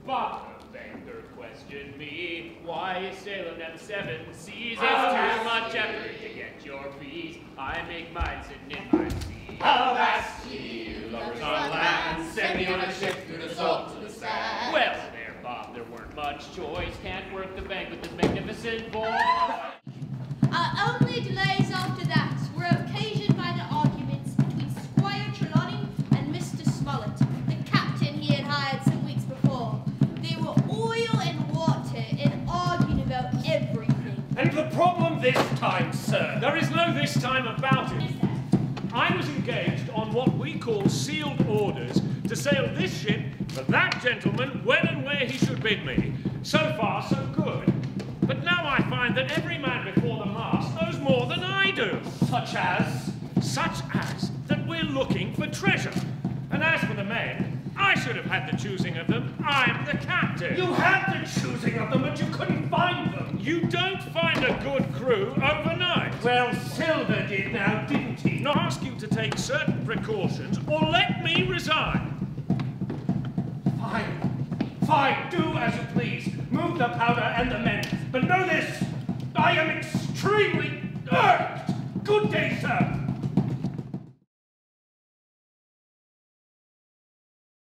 But a banker questioned me, why is sailing them 7 seas? It's too much effort to get your fees. I make mine sitting in my seat. Avast ye, lovers on land, send me on a ship through the salt to the sand. Well, there, Bob, there weren't much choice. Can't work the bank with this magnificent boy. Our only delays after that were occasioned by the arguments between Squire Trelawney and Mr. Smollett, the captain he had hired some weeks before. They were oil and water and arguing about everything. And the problem this time, sir? There is no this time about it. Is there? I was engaged on what we call sealed orders to sail this ship for that gentleman when and where he should bid me. So far, so good. But now I find that every man before the mast knows more than I do. Such as? Such as that we're looking for treasure. And as for the men, I should have had the choosing of them. I'm the captain. You had the choosing of them, but you couldn't find them. You don't find a good crew overnight. Well, Silver did now, didn't he? Not ask you to take certain precautions or let me resign. Fine. Fine, do as you please. Move the powder and the men. But know this, I am extremely irked. Good day, sir.